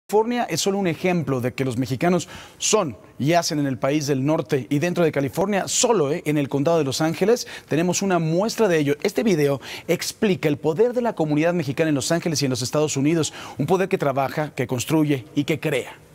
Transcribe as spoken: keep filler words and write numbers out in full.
California es solo un ejemplo de que los mexicanos son y hacen en el país del norte y dentro de California, solo eh, en el condado de Los Ángeles, tenemos una muestra de ello. Este video explica el poder de la comunidad mexicana en Los Ángeles y en los Estados Unidos, un poder que trabaja, que construye y que crea.